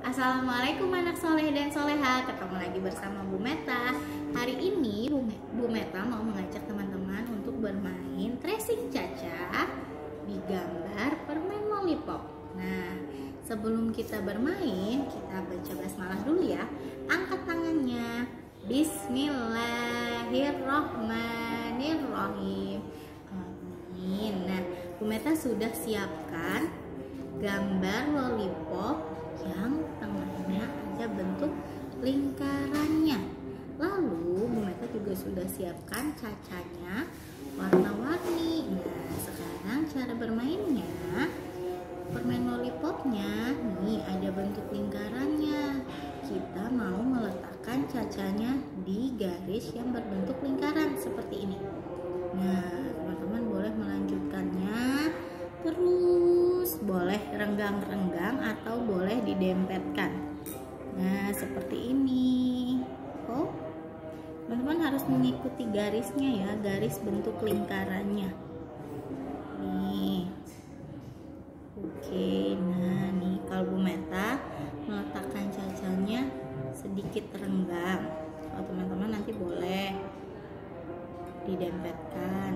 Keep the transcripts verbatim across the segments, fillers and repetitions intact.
Assalamualaikum anak soleh dan soleha. Ketemu lagi bersama Bu Meta. Hari ini Bu, Bu Meta mau mengajak teman-teman untuk bermain tracing caca di gambar permen lollipop. Nah, sebelum kita bermain, kita baca basmalah dulu ya. Angkat tangannya. Bismillahirrohmanirrohim. Amin. Nah, Bu Meta sudah siapkan gambar lollipop yang tengahnya ada bentuk lingkarannya. Lalu Bu Meta juga sudah siapkan cacanya warna-warni. Nah, sekarang cara bermainnya, permen lollipopnya nih ada bentuk lingkarannya. Kita mau meletakkan cacanya di garis yang berbentuk lingkaran seperti ini. Nah, teman-teman boleh melanjutkannya terus, boleh renggang-renggang atau boleh didempetkan. Nah, seperti ini. Oh, teman-teman harus mengikuti garisnya ya, garis bentuk lingkarannya. Nih. Oke, nah nih kalau Bu Meta meletakkan cacanya sedikit renggang. Kalau teman-teman nanti boleh didempetkan.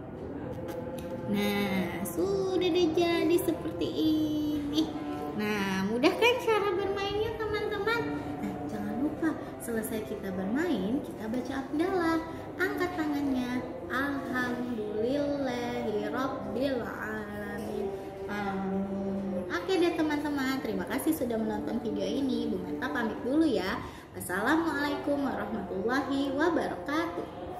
Nah, sudah deh jadi seperti ini. Nah, mudah kan cara bermainnya teman-teman? Nah, jangan lupa selesai kita bermain, kita baca Abdallah. Angkat tangannya. Alhamdulillahirabbil alamin. Amin. Oke deh teman-teman, terima kasih sudah menonton video ini. Bu Meta pamit dulu ya. Assalamualaikum warahmatullahi wabarakatuh.